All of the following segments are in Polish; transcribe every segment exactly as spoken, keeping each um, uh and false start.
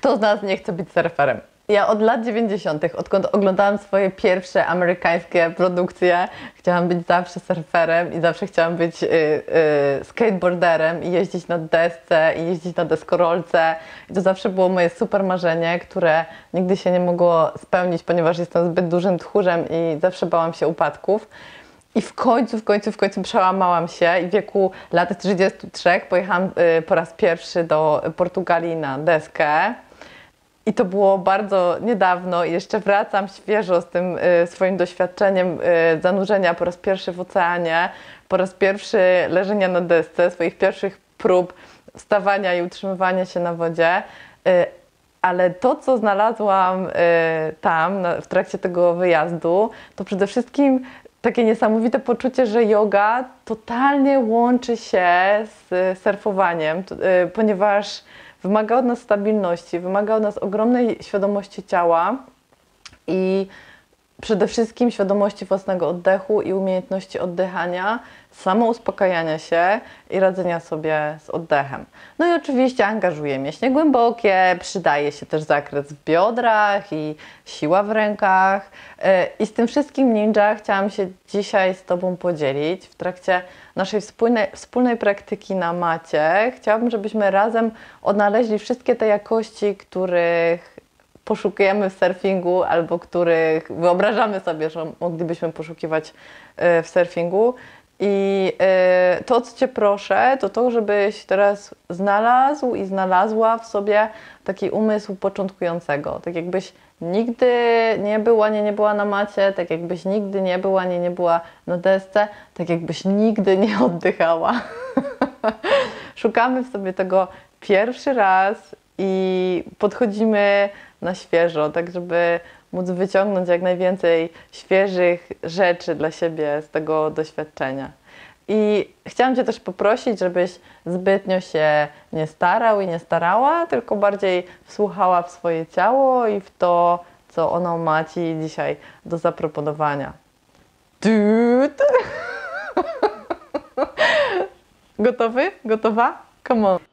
Kto z nas nie chce być surferem? Ja od lat dziewięćdziesiątych, odkąd oglądałam swoje pierwsze amerykańskie produkcje, chciałam być zawsze surferem i zawsze chciałam być y, y, skateboarderem i jeździć na desce i jeździć na deskorolce. I to zawsze było moje super marzenie, które nigdy się nie mogło spełnić, ponieważ jestem zbyt dużym tchórzem i zawsze bałam się upadków. I w końcu, w końcu, w końcu przełamałam się i w wieku lat trzydziestu trzech pojechałam y, po raz pierwszy do Portugalii na deskę. I to było bardzo niedawno i jeszcze wracam świeżo z tym y, swoim doświadczeniem y, zanurzenia po raz pierwszy w oceanie, po raz pierwszy leżenia na desce, swoich pierwszych prób wstawania i utrzymywania się na wodzie. Y, ale to, co znalazłam y, tam na, w trakcie tego wyjazdu, to przede wszystkim takie niesamowite poczucie, że yoga totalnie łączy się z surfowaniem, y, ponieważ wymaga od nas stabilności, wymaga od nas ogromnej świadomości ciała i przede wszystkim świadomości własnego oddechu i umiejętności oddychania, samouspokajania się i radzenia sobie z oddechem. No i oczywiście angażuje mięśnie głębokie, przydaje się też zakres w biodrach i siła w rękach. I z tym wszystkim ninja chciałam się dzisiaj z Tobą podzielić w trakcie naszej wspólnej, wspólnej praktyki na macie. Chciałabym, żebyśmy razem odnaleźli wszystkie te jakości, których poszukujemy w surfingu albo których wyobrażamy sobie, że moglibyśmy poszukiwać w surfingu. I to, o co Cię proszę, to to, żebyś teraz znalazł i znalazła w sobie taki umysł początkującego. Tak jakbyś nigdy nie była, nie, nie była na macie, tak jakbyś nigdy nie była, nie, nie była na desce, tak jakbyś nigdy nie oddychała. Szukamy w sobie tego pierwszy raz i podchodzimy na świeżo, tak żeby móc wyciągnąć jak najwięcej świeżych rzeczy dla siebie z tego doświadczenia. I chciałam Cię też poprosić, żebyś zbytnio się nie starał i nie starała, tylko bardziej wsłuchała w swoje ciało i w to, co ono ma Ci dzisiaj do zaproponowania. Dude. Gotowy? Gotowa? Come on.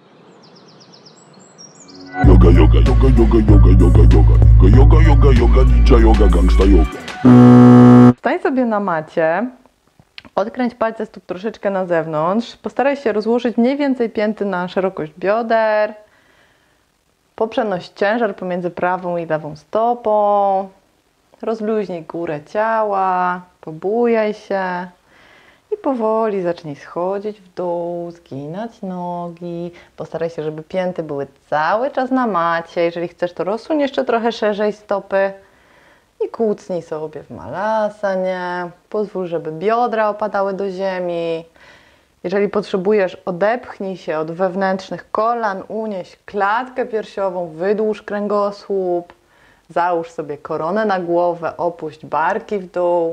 Yoga, yoga, yoga, yoga, yoga, yoga, yoga, yoga, yoga, yoga, ninja yoga, gangsta yoga. Stań sobie na macie, odkręć palce stóp troszeczkę na zewnątrz, postaraj się rozłożyć mniej więcej pięty na szerokość bioder, poprzenoś ciężar pomiędzy prawą i lewą stopą, rozluźnij górę ciała, pobujaj się i powoli zacznij schodzić w dół, zginać nogi. Postaraj się, żeby pięty były cały czas na macie. Jeżeli chcesz, to rozsuń jeszcze trochę szerzej stopy i kucnij sobie w malasanie. Pozwól, żeby biodra opadały do ziemi. Jeżeli potrzebujesz, odepchnij się od wewnętrznych kolan, unieś klatkę piersiową, wydłuż kręgosłup, załóż sobie koronę na głowę, opuść barki w dół.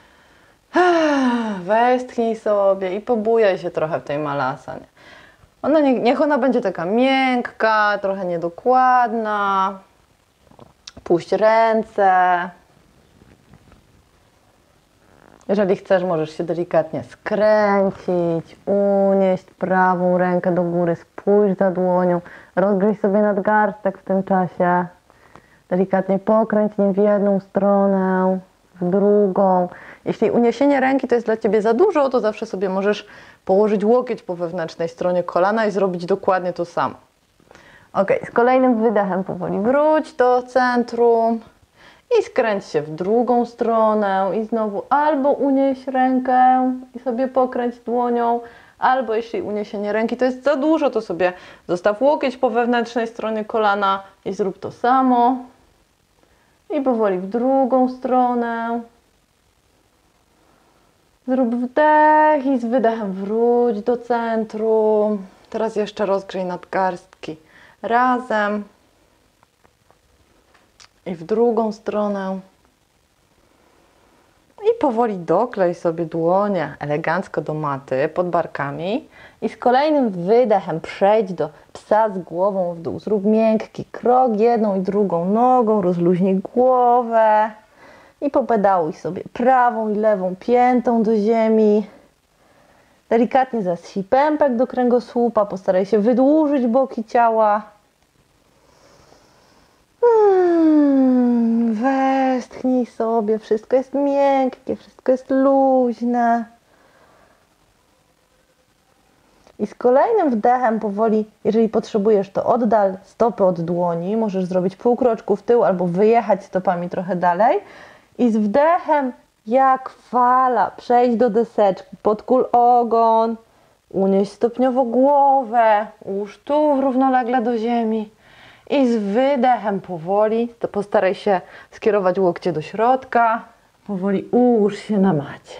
Westchnij sobie i pobujaj się trochę w tej malasanie. Ona nie, niech ona będzie taka miękka, trochę niedokładna. Puść ręce. Jeżeli chcesz, możesz się delikatnie skręcić, unieść prawą rękę do góry, spójrz za dłonią, rozgryź sobie nadgarstek w tym czasie. Delikatnie pokręć nim w jedną stronę, w drugą. Jeśli uniesienie ręki to jest dla Ciebie za dużo, to zawsze sobie możesz położyć łokieć po wewnętrznej stronie kolana i zrobić dokładnie to samo. Ok, z kolejnym wydechem powoli wróć do centrum i skręć się w drugą stronę i znowu albo unieś rękę i sobie pokręć dłonią, albo jeśli uniesienie ręki to jest za dużo, to sobie zostaw łokieć po wewnętrznej stronie kolana i zrób to samo. I powoli w drugą stronę. Zrób wdech i z wydechem wróć do centrum. Teraz jeszcze rozgrzej nadgarstki razem. I w drugą stronę. I powoli doklej sobie dłonie elegancko do maty pod barkami. I z kolejnym wydechem przejdź do psa z głową w dół. Zrób miękki krok jedną i drugą nogą, rozluźnij głowę. I popedałuj sobie prawą i lewą piętą do ziemi. Delikatnie zaschnij pępek do kręgosłupa. Postaraj się wydłużyć boki ciała. sobie, wszystko jest miękkie, wszystko jest luźne. I z kolejnym wdechem powoli, jeżeli potrzebujesz, to oddal stopy od dłoni. Możesz zrobić pół kroczku w tył albo wyjechać stopami trochę dalej. I z wdechem jak fala przejdź do deseczki, podkul ogon, unieś stopniowo głowę, ułóż tułów równolegle do ziemi. I z wydechem powoli, to postaraj się skierować łokcie do środka, powoli ułóż się na macie.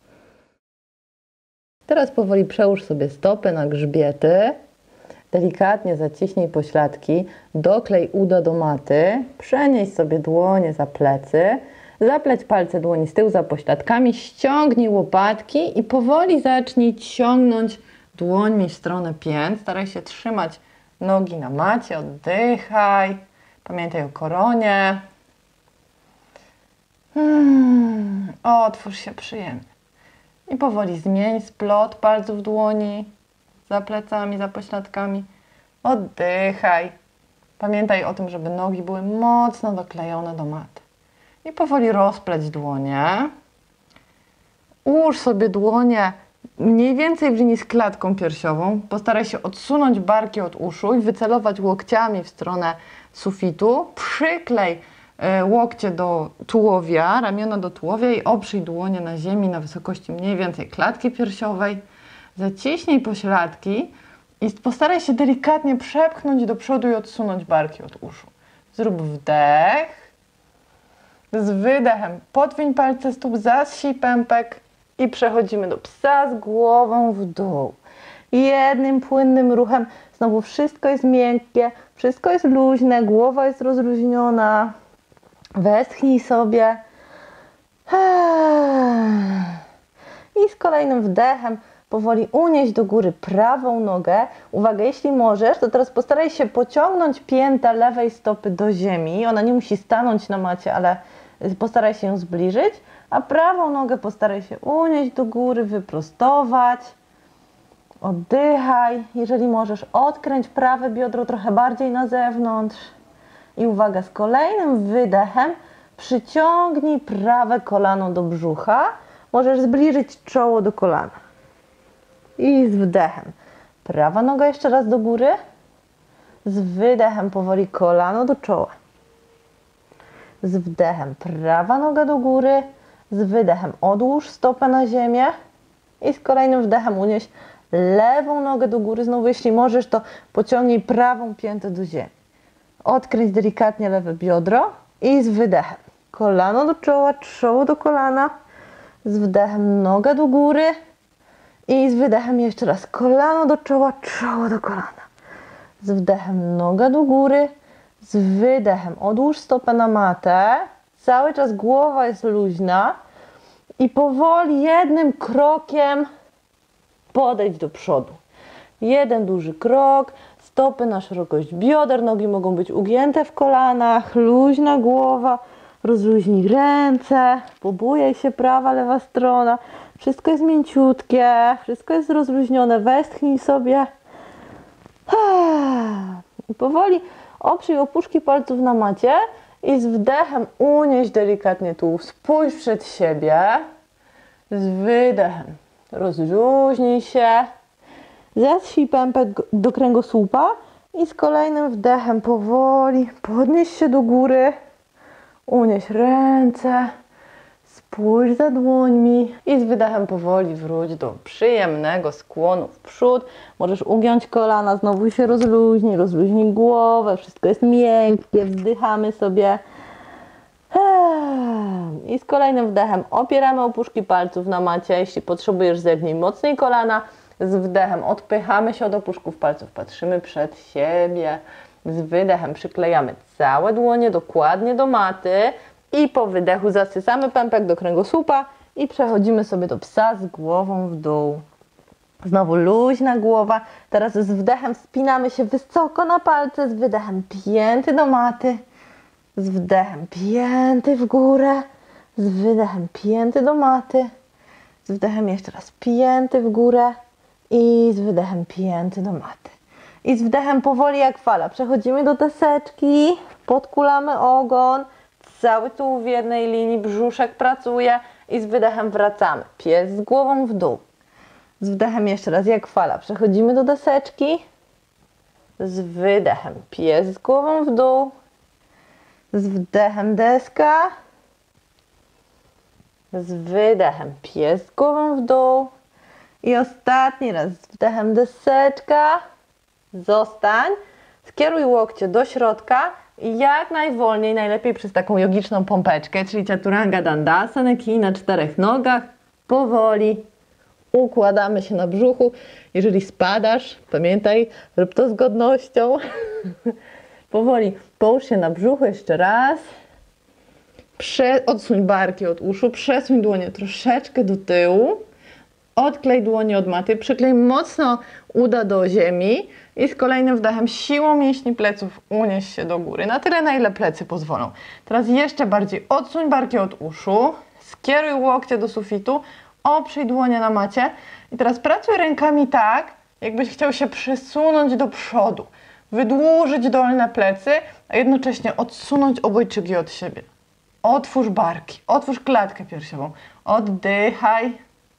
Teraz powoli przełóż sobie stopy na grzbiety, delikatnie zaciśnij pośladki, doklej uda do maty, przenieś sobie dłonie za plecy, zapleć palce dłoni z tyłu za pośladkami, ściągnij łopatki i powoli zacznij ciągnąć dłońmi w stronę pięt. Staraj się trzymać nogi na macie, oddychaj, pamiętaj o koronie. Hmm, otwórz się przyjemnie. I powoli zmień splot palców dłoni za plecami, za pośladkami. Oddychaj. Pamiętaj o tym, żeby nogi były mocno doklejone do maty. I powoli rozpleć dłonie. Ułóż sobie dłonie mniej więcej w linii z klatką piersiową. Postaraj się odsunąć barki od uszu i wycelować łokciami w stronę sufitu. Przyklej łokcie do tułowia, ramiona do tułowia i oprzyj dłonie na ziemi na wysokości mniej więcej klatki piersiowej. Zaciśnij pośladki i postaraj się delikatnie przepchnąć do przodu i odsunąć barki od uszu. Zrób wdech. Z wydechem podwiń palce stóp, zasij pępek i przechodzimy do psa z głową w dół. Jednym płynnym ruchem znowu wszystko jest miękkie, wszystko jest luźne, głowa jest rozluźniona. Westchnij sobie. I z kolejnym wdechem powoli unieś do góry prawą nogę. Uwaga, jeśli możesz, to teraz postaraj się pociągnąć piętę lewej stopy do ziemi. Ona nie musi stanąć na macie, ale postaraj się ją zbliżyć. A prawą nogę postaraj się unieść do góry, wyprostować. Oddychaj. Jeżeli możesz, odkręć prawe biodro trochę bardziej na zewnątrz. I uwaga, z kolejnym wydechem przyciągnij prawe kolano do brzucha. Możesz zbliżyć czoło do kolana. I z wdechem prawa noga jeszcze raz do góry. Z wydechem powoli kolano do czoła. Z wdechem prawa noga do góry. Z wydechem odłóż stopę na ziemię. I z kolejnym wdechem unieś lewą nogę do góry. Znowu jeśli możesz, to pociągnij prawą piętę do ziemi. Odkręć delikatnie lewe biodro i z wydechem kolano do czoła, czoło do kolana. Z wdechem noga do góry i z wydechem jeszcze raz kolano do czoła, czoło do kolana. Z wdechem noga do góry, z wydechem odłóż stopę na matę. Cały czas głowa jest luźna i powoli jednym krokiem podejdź do przodu. Jeden duży krok, stopy na szerokość bioder, nogi mogą być ugięte w kolanach, luźna głowa, rozluźnij ręce, pobujaj się prawa, lewa strona, wszystko jest mięciutkie, wszystko jest rozluźnione, westchnij sobie. I powoli oprzyj opuszki palców na macie i z wdechem unieś delikatnie tułów, spójrz przed siebie, z wydechem rozluźnij się. Zacznij pępek do kręgosłupa i z kolejnym wdechem powoli podnieś się do góry, unieś ręce, spójrz za dłońmi i z wydechem powoli wróć do przyjemnego skłonu w przód. Możesz ugiąć kolana, znowu się rozluźnij, rozluźnij głowę, wszystko jest miękkie, wzdychamy sobie. I z kolejnym wdechem opieramy opuszki palców na macie, jeśli potrzebujesz zegnij mocniej kolana. Z wdechem odpychamy się od opuszków palców, patrzymy przed siebie. Z wydechem przyklejamy całe dłonie dokładnie do maty i po wydechu zasysamy pępek do kręgosłupa i przechodzimy sobie do psa z głową w dół. Znowu luźna głowa. Teraz z wdechem spinamy się wysoko na palce, z wydechem pięty do maty. Z wdechem pięty w górę, z wydechem pięty do maty. Z wdechem jeszcze raz pięty w górę. I z wydechem pięty do maty. I z wdechem powoli jak fala. Przechodzimy do deseczki, podkulamy ogon, cały tułów w jednej linii, brzuszek pracuje i z wydechem wracamy. Pies z głową w dół. Z wdechem jeszcze raz, jak fala. Przechodzimy do deseczki. Z wydechem pies z głową w dół. Z wdechem deska. Z wydechem pies z głową w dół. I ostatni raz z wdechem deseczka. Zostań. Skieruj łokcie do środka i jak najwolniej, najlepiej przez taką jogiczną pompeczkę, czyli Chaturanga Dandasana, kij na czterech nogach. Powoli układamy się na brzuchu. Jeżeli spadasz, pamiętaj, rób to z godnością. Powoli połóż się na brzuchu jeszcze raz. Prze odsuń barki od uszu, przesuń dłonie troszeczkę do tyłu. Odklej dłonie od maty, przyklej mocno uda do ziemi i z kolejnym wdechem siłą mięśni pleców unieś się do góry. Na tyle, na ile plecy pozwolą. Teraz jeszcze bardziej odsuń barki od uszu, skieruj łokcie do sufitu, oprzyj dłonie na macie i teraz pracuj rękami tak, jakbyś chciał się przesunąć do przodu, wydłużyć dolne plecy, a jednocześnie odsunąć obojczyki od siebie. Otwórz barki, otwórz klatkę piersiową, oddychaj.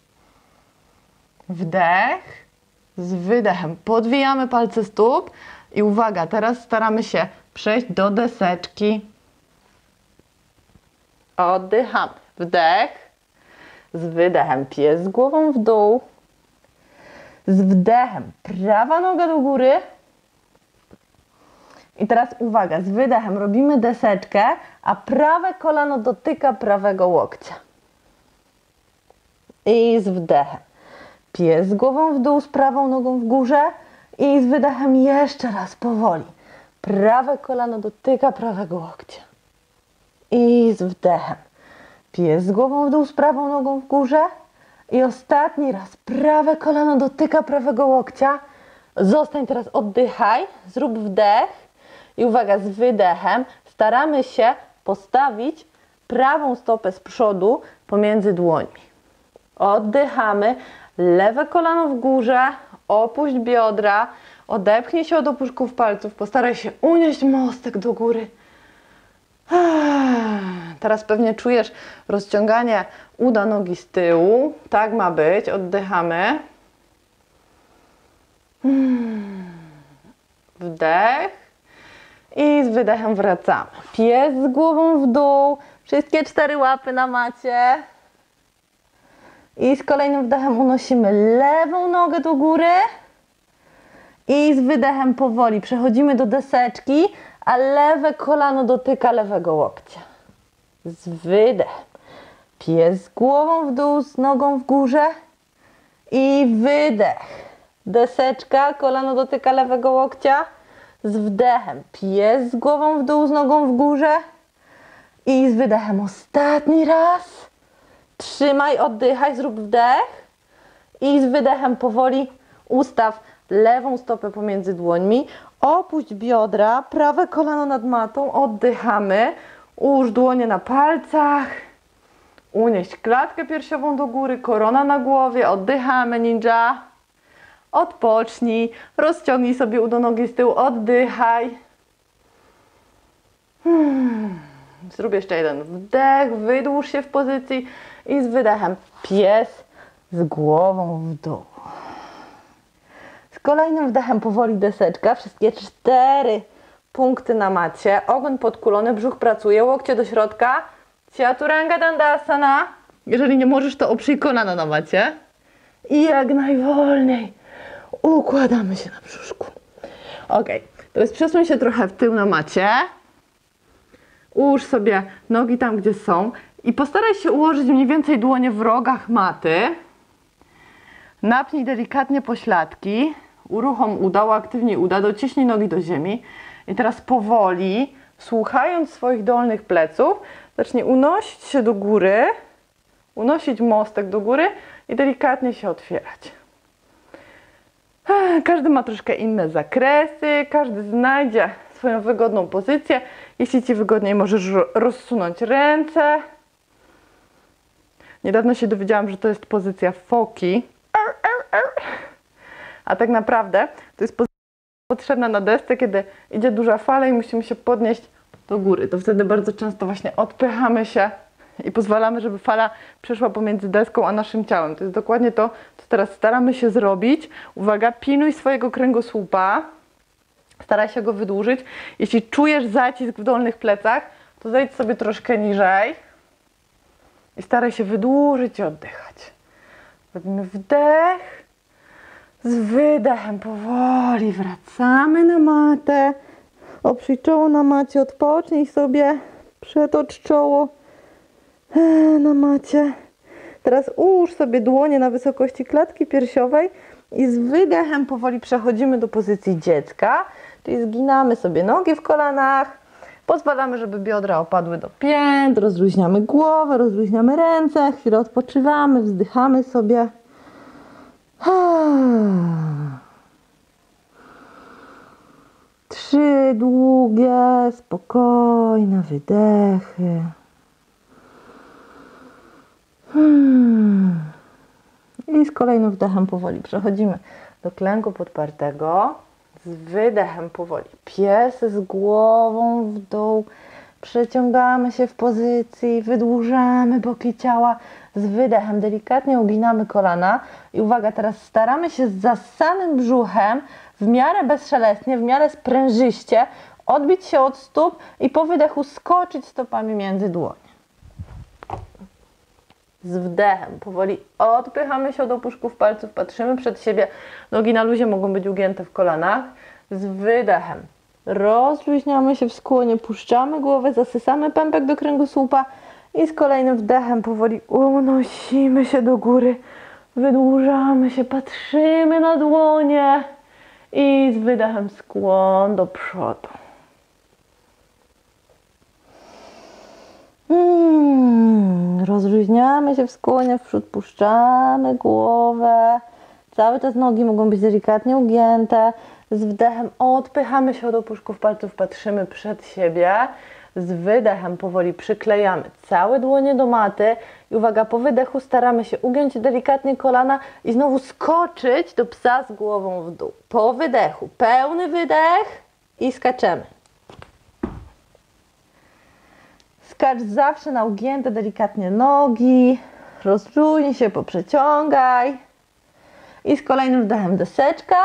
Wdech, z wydechem podwijamy palce stóp i uwaga, teraz staramy się przejść do deseczki. Oddychamy. Wdech, z wydechem pies z głową w dół. Z wdechem prawa noga do góry. I teraz uwaga, z wydechem robimy deseczkę, a prawe kolano dotyka prawego łokcia. I z wdechem pies z głową w dół, z prawą nogą w górze i z wydechem jeszcze raz powoli. Prawe kolano dotyka prawego łokcia. I z wdechem pies z głową w dół, z prawą nogą w górze i ostatni raz prawe kolano dotyka prawego łokcia. Zostań teraz, oddychaj, zrób wdech i uwaga, z wydechem staramy się postawić prawą stopę z przodu pomiędzy dłońmi. Oddychamy. Lewe kolano w górze, opuść biodra, odepchnij się od opuszków palców, postaraj się unieść mostek do góry. Teraz pewnie czujesz rozciąganie uda nogi z tyłu. Tak ma być, oddychamy. Wdech i z wydechem wracamy. Pies z głową w dół, wszystkie cztery łapy na macie. I z kolejnym wdechem unosimy lewą nogę do góry i z wydechem powoli przechodzimy do deseczki, a lewe kolano dotyka lewego łokcia. Z wydechem pies z głową w dół, z nogą w górze i wydech. Deseczka, kolano dotyka lewego łokcia. Z wdechem pies z głową w dół, z nogą w górze i z wydechem ostatni raz. Trzymaj, oddychaj, zrób wdech i z wydechem powoli ustaw lewą stopę pomiędzy dłońmi, opuść biodra, prawe kolano nad matą, oddychamy, ułóż dłonie na palcach, unieść klatkę piersiową do góry, korona na głowie, oddychamy, ninja, odpocznij, rozciągnij sobie udo nogi z tyłu, oddychaj. Hmm. Zrób jeszcze jeden wdech, wydłuż się w pozycji i z wydechem pies z głową w dół. Z kolejnym wdechem powoli deseczka, wszystkie cztery punkty na macie, ogon podkulony, brzuch pracuje, łokcie do środka, Chaturanga Dandasana. Jeżeli nie możesz, to oprzyj kolana na macie i jak najwolniej układamy się na brzuszku. Ok, teraz przesuń się trochę w tył na macie. Ułóż sobie nogi tam, gdzie są i postaraj się ułożyć mniej więcej dłonie w rogach maty. Napnij delikatnie pośladki, uruchom uda, uaktywnij uda, dociśnij nogi do ziemi. I teraz powoli, słuchając swoich dolnych pleców, zacznij unosić się do góry, unosić mostek do góry i delikatnie się otwierać. Każdy ma troszkę inne zakresy, każdy znajdzie swoją wygodną pozycję. Jeśli Ci wygodniej, możesz rozsunąć ręce. Niedawno się dowiedziałam, że to jest pozycja foki. A tak naprawdę to jest pozycja potrzebna na desce, kiedy idzie duża fala i musimy się podnieść do góry. To wtedy bardzo często właśnie odpychamy się i pozwalamy, żeby fala przeszła pomiędzy deską a naszym ciałem. To jest dokładnie to, co teraz staramy się zrobić. Uwaga, pilnuj swojego kręgosłupa. Staraj się go wydłużyć. Jeśli czujesz zacisk w dolnych plecach, to zejdź sobie troszkę niżej i staraj się wydłużyć i oddychać. Robimy wdech, z wydechem powoli wracamy na matę. Oprzyj czoło na macie, odpocznij sobie, przetocz czoło na macie. Teraz ułóż sobie dłonie na wysokości klatki piersiowej i z wydechem powoli przechodzimy do pozycji dziecka, czyli zginamy sobie nogi w kolanach, pozwalamy, żeby biodra opadły do pięt, rozluźniamy głowę, rozluźniamy ręce, chwilę odpoczywamy, wzdychamy sobie. Trzy długie, spokojne wydechy. Hmm. I z kolejnym wdechem powoli przechodzimy do klęku podpartego. Z wydechem powoli pies z głową w dół. Przeciągamy się w pozycji, wydłużamy boki ciała. Z wydechem delikatnie uginamy kolana. I uwaga, teraz staramy się z zassanym brzuchem w miarę bezszelestnie, w miarę sprężyście odbić się od stóp i po wydechu skoczyć stopami między dłonie. Z wdechem powoli odpychamy się od opuszków palców, patrzymy przed siebie. Nogi na luzie mogą być ugięte w kolanach. Z wydechem rozluźniamy się w skłonie, puszczamy głowę, zasysamy pępek do kręgosłupa i z kolejnym wdechem powoli unosimy się do góry. Wydłużamy się, patrzymy na dłonie i z wydechem skłon do przodu. Hmm, rozluźniamy się w skłonie, w przód puszczamy głowę. Cały czas nogi mogą być delikatnie ugięte. Z wdechem odpychamy się od opuszków palców, patrzymy przed siebie. Z wydechem powoli przyklejamy całe dłonie do maty. I uwaga, po wydechu staramy się ugiąć delikatnie kolana i znowu skoczyć do psa z głową w dół. Po wydechu pełny wydech i skaczemy. Skacz zawsze na ugięte delikatnie nogi. Rozluźnij się, poprzeciągaj. I z kolejnym wdechem deseczka.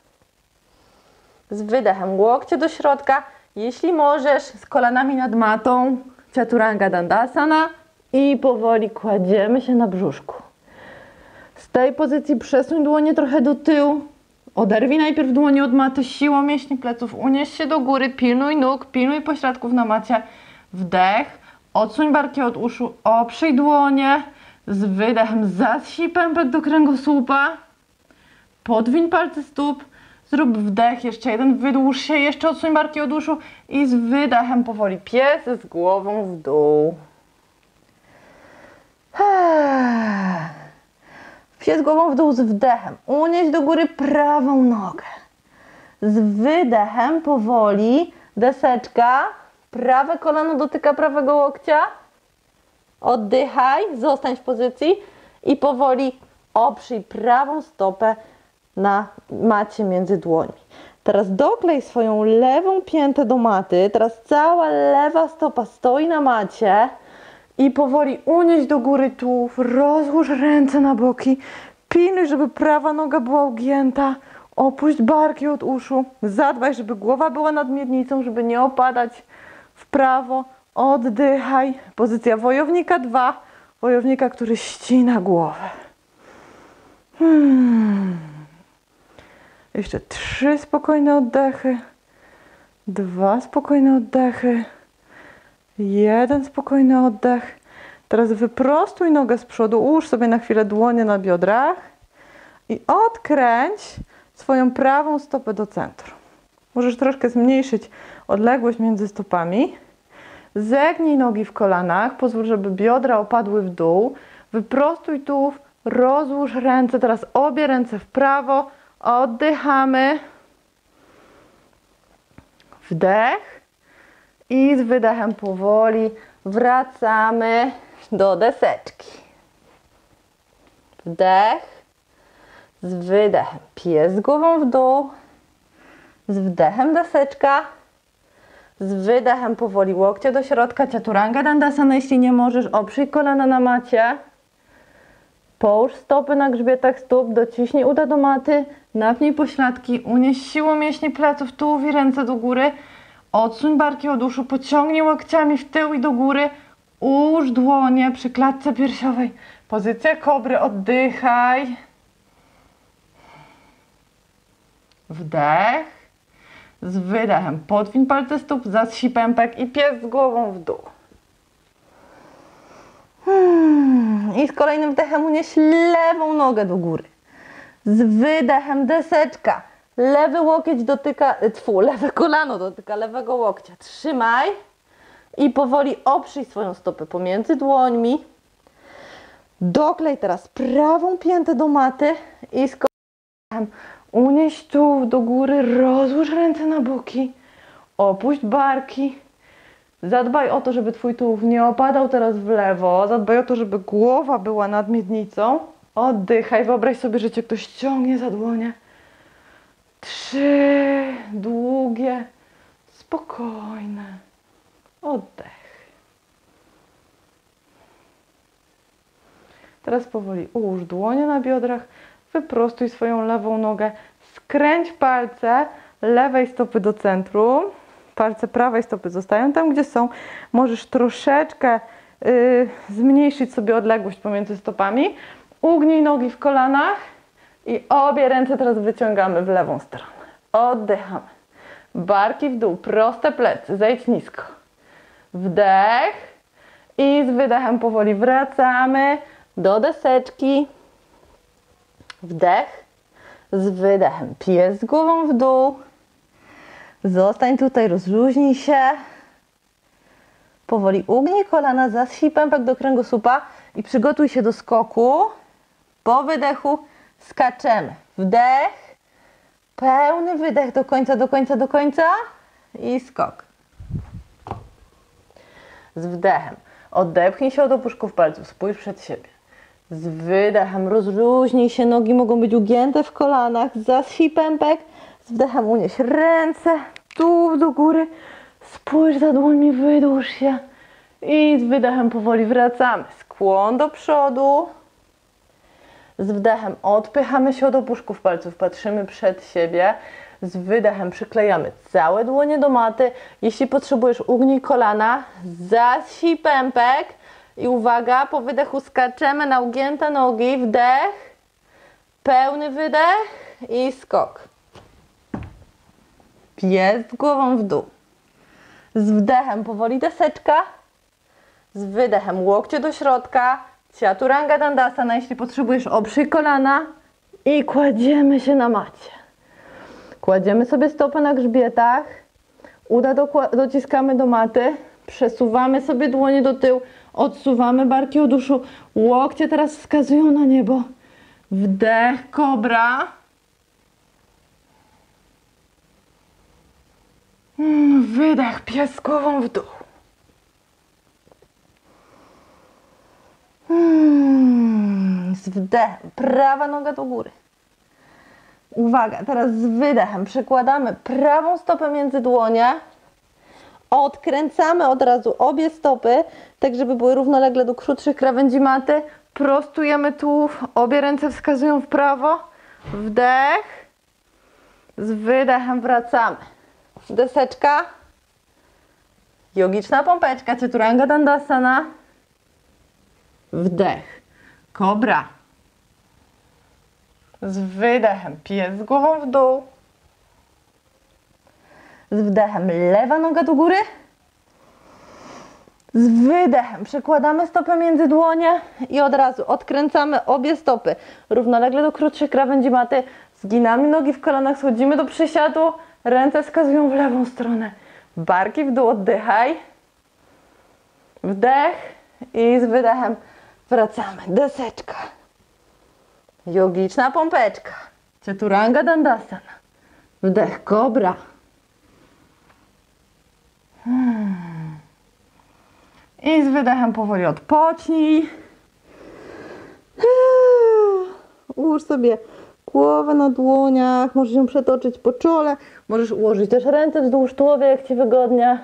Z wydechem łokcie do środka. Jeśli możesz, z kolanami nad matą. Chaturanga Dandasana. I powoli kładziemy się na brzuszku. Z tej pozycji przesuń dłonie trochę do tyłu. Oderwij najpierw dłonie od maty siłą mięśni pleców. Unieś się do góry. Pilnuj nóg, pilnuj pośladków na macie. Wdech. Odsuń barki od uszu. Oprzyj dłonie. Z wydechem zasij pępek do kręgosłupa. Podwiń palce stóp. Zrób wdech, jeszcze jeden, wydłuż się, jeszcze odsuń barki od uszu i z wydechem powoli pies z głową w dół. Pies z głową w dół z wdechem. Unieś do góry prawą nogę. Z wydechem powoli deseczka. Prawe kolano dotyka prawego łokcia. Oddychaj, zostań w pozycji i powoli oprzyj prawą stopę na macie między dłońmi. Teraz doklej swoją lewą piętę do maty. Teraz cała lewa stopa stoi na macie i powoli unieś do góry tułów. Rozłóż ręce na boki. Pilnuj, żeby prawa noga była ugięta. Opuść barki od uszu. Zadbaj, żeby głowa była nad miednicą, żeby nie opadać w prawo. Oddychaj. Pozycja wojownika dwa. Wojownika, który ścina głowę. Hmm. Jeszcze trzy spokojne oddechy. Dwa spokojne oddechy. Jeden spokojny oddech. Teraz wyprostuj nogę z przodu. Ułóż sobie na chwilę dłonie na biodrach. I odkręć swoją prawą stopę do centrum. Możesz troszkę zmniejszyć odległość między stopami. Zegnij nogi w kolanach. Pozwól, żeby biodra opadły w dół. Wyprostuj tułów. Rozłóż ręce. Teraz obie ręce w prawo. Oddychamy. Wdech. I z wydechem powoli wracamy do deseczki. Wdech. Z wydechem pies z głową w dół. Z wdechem deseczka. Z wydechem powoli łokcie do środka. Chaturanga Dandasana. Jeśli nie możesz, oprzyj kolana na macie. Połóż stopy na grzbietach stóp, dociśnij uda do maty, napnij pośladki, unieś siłą mięśni pleców, tułów i ręce do góry. Odsuń barki od uszu, pociągnij łokciami w tył i do góry. Ułóż dłonie przy klatce piersiowej. Pozycja kobry, oddychaj. Wdech. Z wydechem podwiń palce stóp, zaschnij pępek i pies z głową w dół. Hmm. I z kolejnym wdechem unieś lewą nogę do góry. Z wydechem deseczka. Lewy łokieć dotyka, tfu, lewe kolano dotyka lewego łokcia. Trzymaj i powoli oprzyj swoją stopę pomiędzy dłońmi. Doklej teraz prawą piętę do maty i z kolejnym unieś tułów do góry, rozłóż ręce na boki, opuść barki. Zadbaj o to, żeby twój tułów nie opadał teraz w lewo. Zadbaj o to, żeby głowa była nad miednicą. Oddychaj, wyobraź sobie, że cię ktoś ciągnie za dłonie. Trzy, długie, spokojne. Oddech. Teraz powoli ułóż dłonie na biodrach, wyprostuj swoją lewą nogę, skręć palce lewej stopy do centrum. Palce prawej stopy zostają tam, gdzie są. Możesz troszeczkę yy, zmniejszyć sobie odległość pomiędzy stopami. Ugnij nogi w kolanach i obie ręce teraz wyciągamy w lewą stronę. Oddychamy. Barki w dół, proste plecy, zejdź nisko. Wdech i z wydechem powoli wracamy do deseczki. Wdech. Z wydechem pies z głową w dół. Zostań tutaj, rozluźnij się. Powoli ugnij kolana, zaschnij pępek do kręgosłupa i przygotuj się do skoku. Po wydechu skaczemy. Wdech. Pełny wydech do końca, do końca, do końca. I skok. Z wdechem odepchnij się od opuszków palców, spójrz przed siebie. Z wydechem rozluźnij się, nogi mogą być ugięte w kolanach, zaschnij pępek. Z wdechem unieś ręce, tułów do góry, spójrz za dłońmi, wydłuż się. I z wydechem powoli wracamy. Skłon do przodu. Z wdechem odpychamy się od opuszków palców, patrzymy przed siebie. Z wydechem przyklejamy całe dłonie do maty. Jeśli potrzebujesz, ugnij kolana, zaschnij pępek. I uwaga, po wydechu skaczemy na ugięte nogi. Wdech, pełny wydech i skok. Pies z głową w dół. Z wdechem powoli deseczka. Z wydechem łokcie do środka. Chaturanga Dandasana. Jeśli potrzebujesz, oprzyj kolana i kładziemy się na macie. Kładziemy sobie stopę na grzbietach. Uda dociskamy do maty. Przesuwamy sobie dłonie do tyłu. Odsuwamy barki od uszu. Łokcie teraz wskazują na niebo. Wdech, kobra. Wydech, pies z głową w dół. Z wdechem, prawa noga do góry. Uwaga, teraz z wydechem przykładamy prawą stopę między dłonie. Odkręcamy od razu obie stopy, tak żeby były równolegle do krótszych krawędzi maty. Prostujemy tułów, obie ręce wskazują w prawo. Wdech. Z wydechem wracamy. Deseczka. Jogiczna pompeczka, Chaturanga Dandasana. Wdech. Kobra. Z wydechem pies z głową w dół. Z wdechem lewa noga do góry. Z wydechem przekładamy stopę między dłonie i od razu odkręcamy obie stopy równolegle do krótszych krawędzi maty. Zginamy nogi w kolanach, schodzimy do przysiadu. Ręce wskazują w lewą stronę. Barki w dół, oddychaj. Wdech i z wydechem wracamy. Deseczka. Jogiczna pompeczka. Chaturanga Dandasana. Wdech, kobra. Hmm. I z wydechem powoli odpocznij. Ułóż sobie głowę na dłoniach, możesz ją przetoczyć po czole, możesz ułożyć też ręce wzdłuż tułowia, jak Ci wygodnie.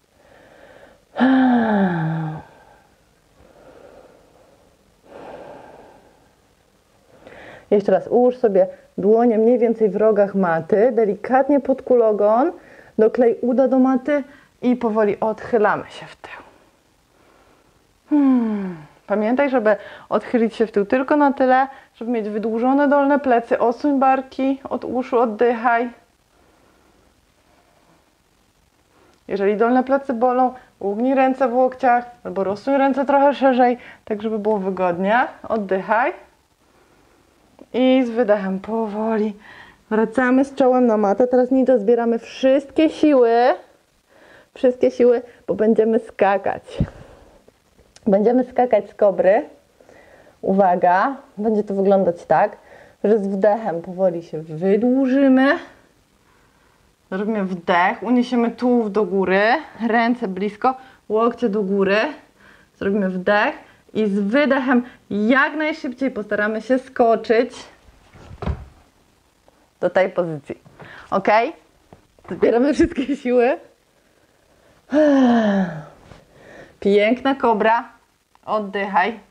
Jeszcze raz ułóż sobie dłonie mniej więcej w rogach maty, delikatnie pod kulogon, doklej uda do maty i powoli odchylamy się w tył. Hmm. Pamiętaj, żeby odchylić się w tył tylko na tyle, żeby mieć wydłużone dolne plecy, osuń barki, od uszu oddychaj. Jeżeli dolne plecy bolą, ugnij ręce w łokciach albo rozsuń ręce trochę szerzej, tak żeby było wygodnie. Oddychaj. I z wydechem powoli wracamy z czołem na matę. Teraz nie to zbieramy wszystkie siły, wszystkie siły, bo będziemy skakać. Będziemy skakać z kobry. Uwaga, będzie to wyglądać tak, że z wdechem powoli się wydłużymy. Zrobimy wdech, uniesiemy tułów do góry, ręce blisko, łokcie do góry. Zrobimy wdech i z wydechem jak najszybciej postaramy się skoczyć do tej pozycji. Ok? Zbieramy wszystkie siły. Piękna kobra. Oddychaj.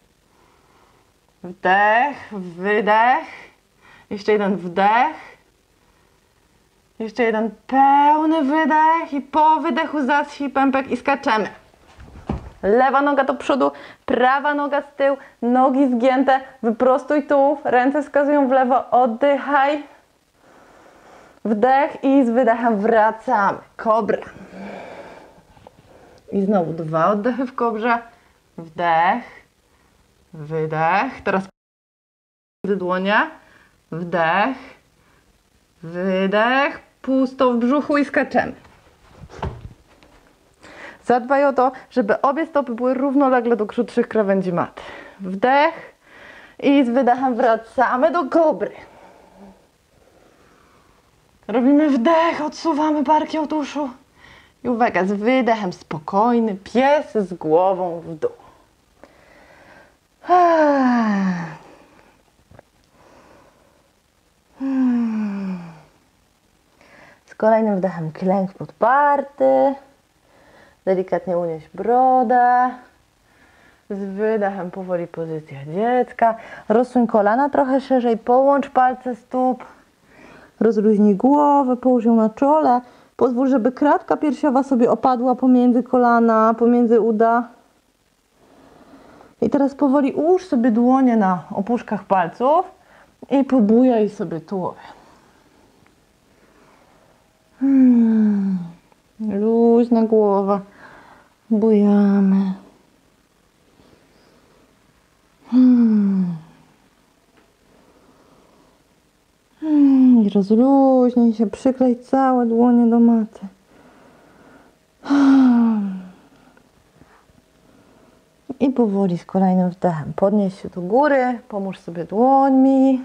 Wdech, wydech. Jeszcze jeden wdech. Jeszcze jeden pełny wydech i po wydechu zaschnij pępek i skaczemy. Lewa noga do przodu, prawa noga z tyłu, nogi zgięte, wyprostuj tułów, ręce wskazują w lewo, oddychaj. Wdech i z wydechem wracamy. Kobra. I znowu dwa oddechy w kobrze. Wdech, wydech. Teraz dłonie. Wdech, wydech. Pusto w brzuchu i skaczemy. Zadbaj o to, żeby obie stopy były równolegle do krótszych krawędzi maty. Wdech i z wydechem wracamy do kobry. Robimy wdech, odsuwamy barki od uszu. I uwaga, z wydechem spokojny pies z głową w dół. Z kolejnym wdechem klęk podparty. Delikatnie unieś brodę. Z wydechem powoli pozycja dziecka. Rozsuń kolana trochę szerzej, połącz palce stóp. Rozluźnij głowę, połóż ją na czole. Pozwól, żeby kratka piersiowa sobie opadła pomiędzy kolana, pomiędzy uda. I teraz powoli ułóż sobie dłonie na opuszkach palców i pobujaj sobie tułowie. Hmm. Luźna głowa. Bujamy. Hmm. Hmm. I rozluźnij się, przyklej całe dłonie do maty. Hmm. I powoli z kolejnym wdechem podnieś się do góry, pomóż sobie dłońmi.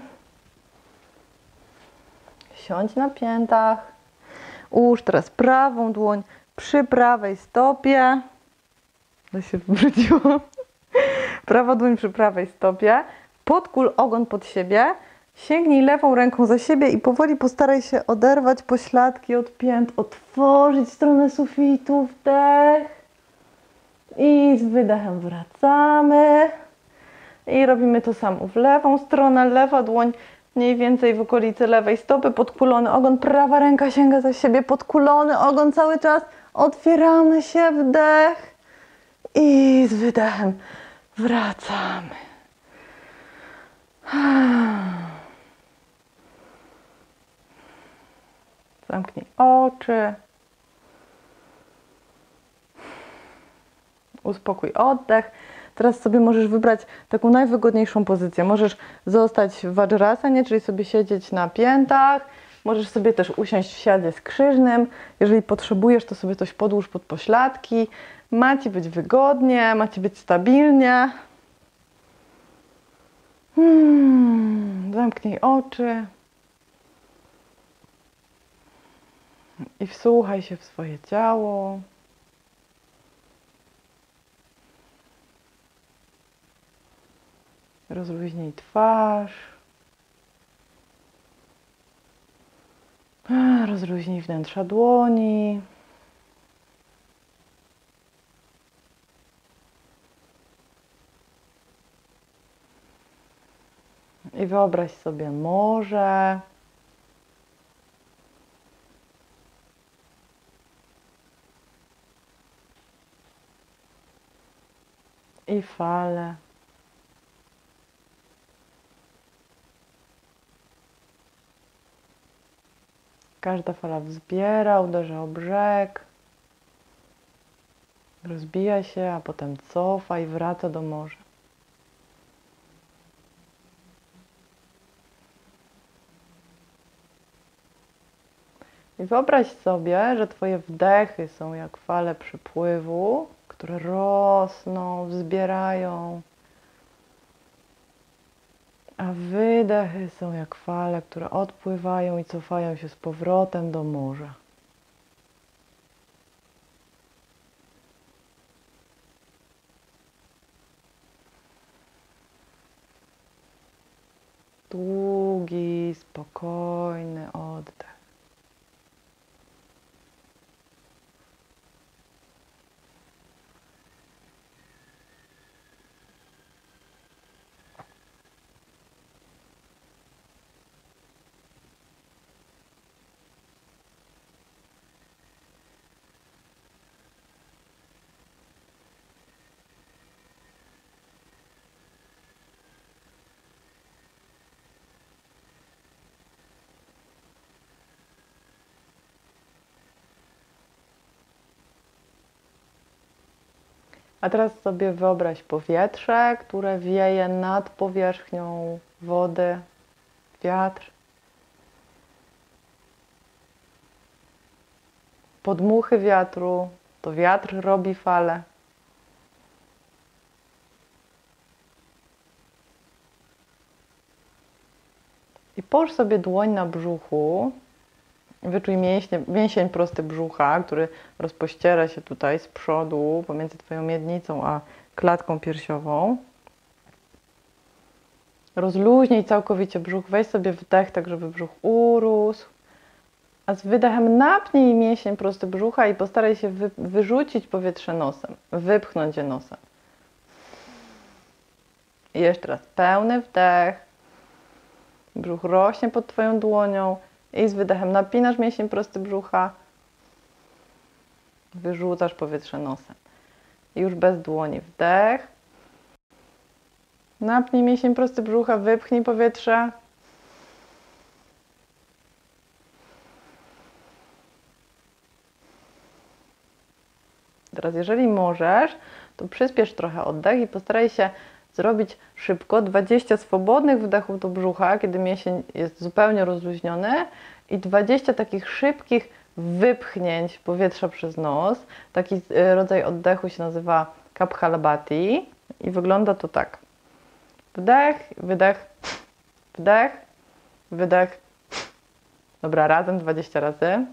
Siądź na piętach. Ułóż teraz prawą dłoń przy prawej stopie. To się wywróciło. Prawa dłoń przy prawej stopie. Podkul ogon pod siebie. Sięgnij lewą ręką za siebie i powoli postaraj się oderwać pośladki od pięt. Otworzyć stronę sufitu. Wdech. I z wydechem wracamy. I robimy to samo w lewą stronę. Lewa dłoń mniej więcej w okolicy lewej stopy. Podkulony ogon. Prawa ręka sięga za siebie. Podkulony ogon cały czas. Otwieramy się. Wdech. I z wydechem wracamy. Zamknij oczy. Uspokój oddech. Teraz sobie możesz wybrać taką najwygodniejszą pozycję. Możesz zostać w Vajrasanie, czyli sobie siedzieć na piętach. Możesz sobie też usiąść w siadzie skrzyżnym. Jeżeli potrzebujesz, to sobie coś podłóż pod pośladki. Ma Ci być wygodnie, ma Ci być stabilnie. Hmm, zamknij oczy. I wsłuchaj się w swoje ciało. Rozluźnij twarz. Rozluźnij wnętrza dłoni. I wyobraź sobie morze. I fale. Każda fala wzbiera, uderza o brzeg, rozbija się, a potem cofa i wraca do morza. I wyobraź sobie, że Twoje wdechy są jak fale przypływu, które rosną, wzbierają, a wydechy są jak fale, które odpływają i cofają się z powrotem do morza. Długi, spokojny oddech. A teraz sobie wyobraź powietrze, które wieje nad powierzchnią wody, wiatr. Podmuchy wiatru, to wiatr robi fale. I połóż sobie dłoń na brzuchu. Wyczuj mięśnie, mięsień prosty brzucha, który rozpościera się tutaj z przodu pomiędzy Twoją miednicą a klatką piersiową. Rozluźnij całkowicie brzuch, weź sobie wdech, tak żeby brzuch urósł. A z wydechem napnij mięsień prosty brzucha i postaraj się wy, wyrzucić powietrze nosem, wypchnąć je nosem. I jeszcze raz pełny wdech. Brzuch rośnie pod Twoją dłonią. I z wydechem napinasz mięsień prosty brzucha, wyrzucasz powietrze nosem. I już bez dłoni wdech. Napnij mięsień prosty brzucha, wypchnij powietrze. Teraz jeżeli możesz, to przyspiesz trochę oddech i postaraj się zrobić szybko dwadzieścia swobodnych wdechów do brzucha, kiedy mięsień jest zupełnie rozluźniony, i dwadzieścia takich szybkich wypchnięć powietrza przez nos. Taki rodzaj oddechu się nazywa Kaphalabhati i wygląda to tak. Wdech, wydech, wdech, wydech. Dobra, razem dwadzieścia razy.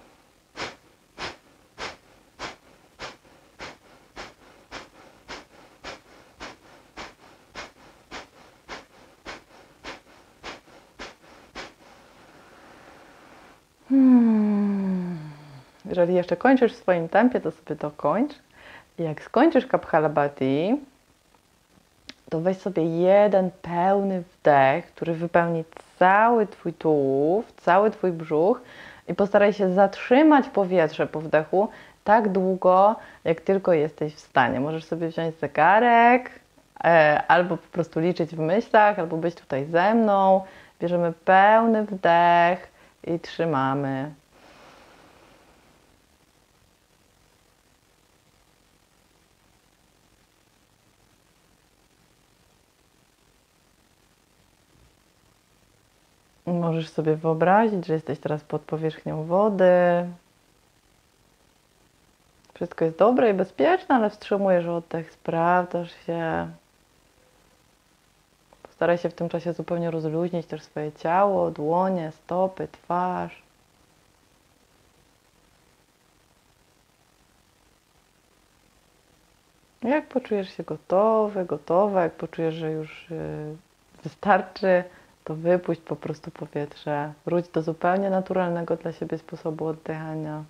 Hmm. Jeżeli jeszcze kończysz w swoim tempie, to sobie to kończ. I jak skończysz Kaphalabhati, to weź sobie jeden pełny wdech, który wypełni cały Twój tułów, cały Twój brzuch i postaraj się zatrzymać powietrze po wdechu tak długo, jak tylko jesteś w stanie. Możesz sobie wziąć zegarek, e, albo po prostu liczyć w myślach, albo być tutaj ze mną. Bierzemy pełny wdech i trzymamy. Możesz sobie wyobrazić, że jesteś teraz pod powierzchnią wody. Wszystko jest dobre i bezpieczne, ale wstrzymujesz oddech, sprawdzasz się. Postaraj się w tym czasie zupełnie rozluźnić też swoje ciało, dłonie, stopy, twarz. Jak poczujesz się gotowy, gotowa, jak poczujesz, że już yy, wystarczy to wypuść po prostu powietrze. Wróć do zupełnie naturalnego dla siebie sposobu oddychania.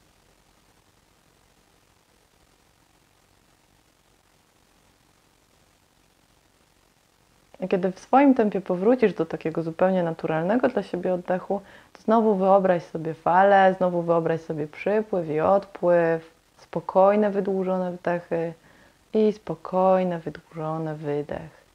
I kiedy w swoim tempie powrócisz do takiego zupełnie naturalnego dla siebie oddechu, to znowu wyobraź sobie falę, znowu wyobraź sobie przypływ i odpływ, spokojne, wydłużone wdechy i spokojne, wydłużone wydech.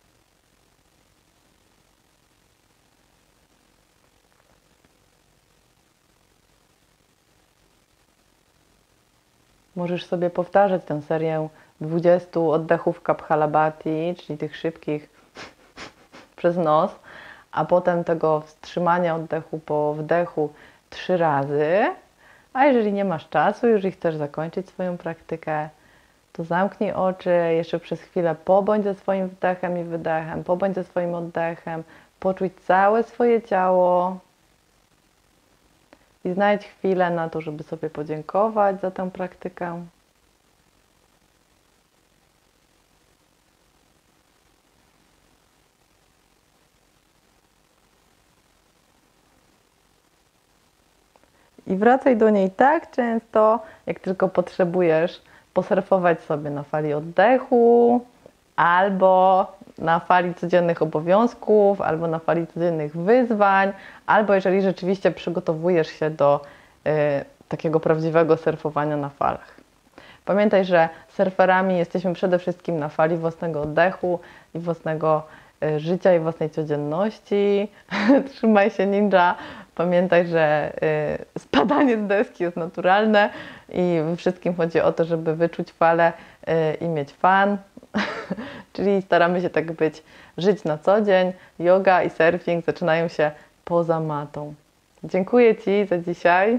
Możesz sobie powtarzać tę serię dwudziestu oddechów Kaphalabhati, czyli tych szybkich przez nos, a potem tego wstrzymania oddechu po wdechu trzy razy. A jeżeli nie masz czasu już i chcesz zakończyć swoją praktykę, to zamknij oczy, jeszcze przez chwilę pobądź ze swoim wdechem i wydechem, pobądź ze swoim oddechem, poczuj całe swoje ciało i znajdź chwilę na to, żeby sobie podziękować za tę praktykę. I wracaj do niej tak często, jak tylko potrzebujesz posurfować sobie na fali oddechu, albo na fali codziennych obowiązków, albo na fali codziennych wyzwań, albo jeżeli rzeczywiście przygotowujesz się do y, takiego prawdziwego surfowania na falach. Pamiętaj, że surferami jesteśmy przede wszystkim na fali własnego oddechu i własnego y, życia i własnej codzienności. Trzymaj się, ninja. Pamiętaj, że y, spadanie z deski jest naturalne i we wszystkim chodzi o to, żeby wyczuć falę y, i mieć fan. Czyli staramy się tak być, żyć na co dzień. Yoga i surfing zaczynają się poza matą. Dziękuję Ci za dzisiaj.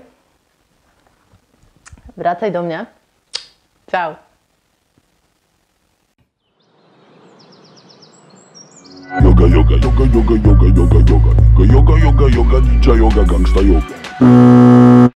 Wracaj do mnie. Ciao. Yoga, yoga, yoga, yoga, yoga, yoga, yoga, yoga, yoga, yoga, ninja yoga, gangsta yoga.